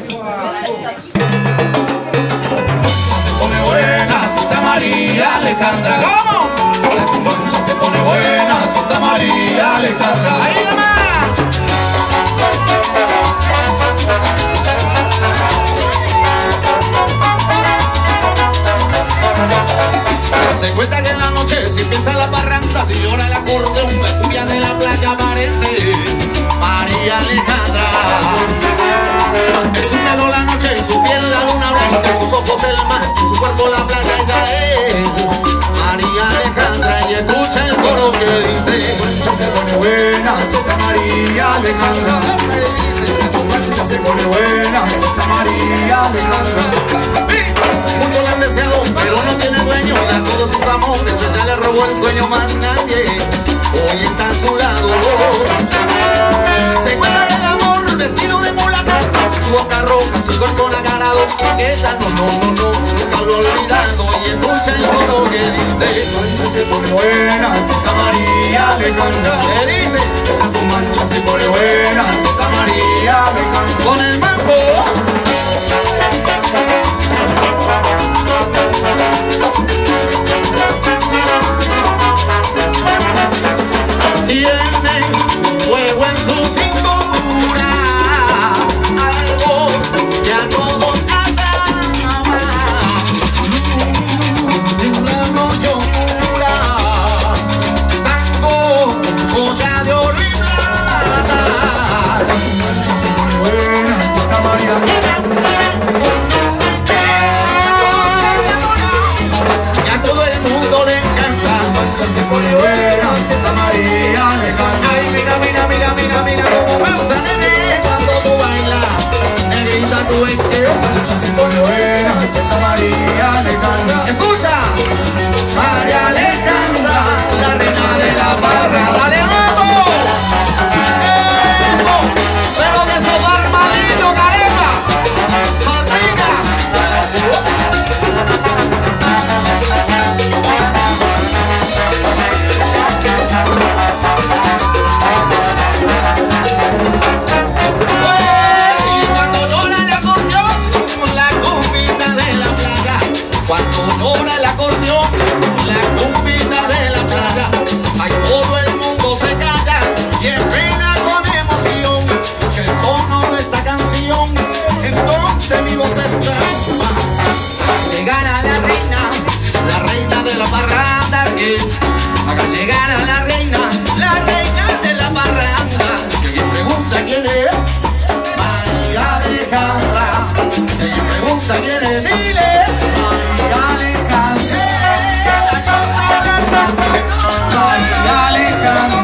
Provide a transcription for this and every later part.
Se pone buena, Santa María Alejandra. ¿Cómo? La cumbancha se pone buena, Santa María Alejandra. ¡Ahí nomás! Se cuenta que en la noche si empieza la parranda, si llora el acordeón, la cumbia de la playa aparece María Alejandra. Es su pelo la noche, en su piel la luna blanca, en sus ojos el mar, en su cuerpo la playa. Ella es María Alejandra y escucha el coro que dice: la mancha se pone buena, Santa María Alejandra. La mancha se pone buena, Santa María Alejandra. Muchos la han deseado, pero no tiene dueño, de a todos sus amores ella le robó el sueño, más nadie hoy está a su lado. Se encuentra en el amor, vestido de mulato, su boca roja, su cuerpo nacarado, y que ella no, nunca lo ha olvidado. Y escucha el coro que dice: tu mancha se pone buena, Santa María Alejandra. Que dice: tu mancha se pone buena, Santa María Alejandra. Con el mambo. Tiene fuego en su cintura, algo que a todos acaba. En la noche oscura, tango, joya de oro y plata. La mancha se pone buena, Santa María. Y a todo el mundo le encanta. La mancha se pone buena, Santa María Alejandra. Ay, mira cómo me gusta, nene, cuando tú bailas, negrita, tú ves que la mancha se pone buena, Santa María Alejandra. Escucha, María Alejandra, la reina de la barra. Dale, vamos. Eso, pero que eso va armadito, carepa. Salpica. Cuando llora el acordeón, la cumbita de la playa, ay, todo el mundo se calla y espera con emoción que el tono de esta canción, entonces mi voz escapa. Llegar a la reina de la parranda, que haga llegar a la reina de la parranda. Si alguien pregunta quién es, María Alejandra. Si alguien pregunta quién es, dile María Alejandra. María Alejandra.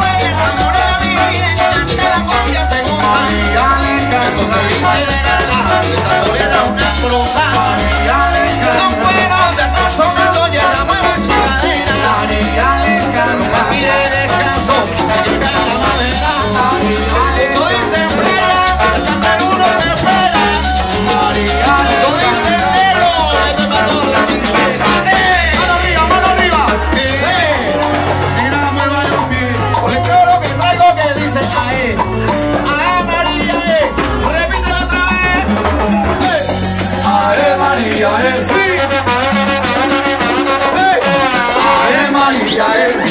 María Alejandra. Eso se viste de gala, esta solera una prosa. María Alejandra. No fueron de estar sonando y la mueve en su cadena. María Alejandra. Pide descanso, se llega a la madera. Esto dice Brera, el San uno se espera. María Alejandra. Esto dice Negro, esto es para todas las mujeres. Mano arriba. Mira, mueva los pies. El coro que traigo que dice ae. Ae María, repítelo otra vez. Ae María, sí. Ae María,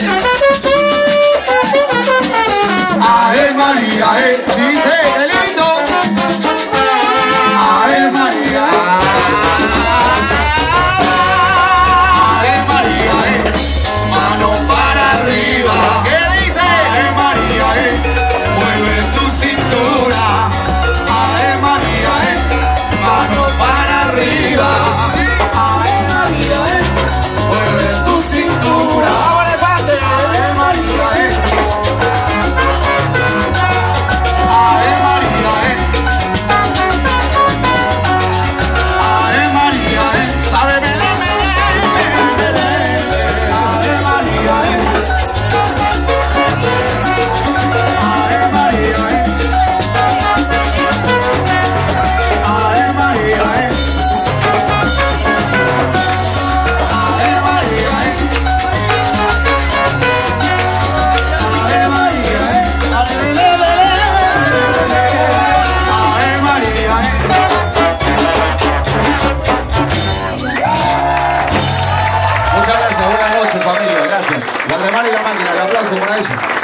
Ae María, dice que lindo. Ae María, Ae María, mano para arriba. ¿Qué dice? Ae María, mueve tu cintura. Ae María, mano para arriba. Ae María, mueve tu cintura. ¡Vamos, elefante! Ae María, Ae María Máquina, el aplauso para ella.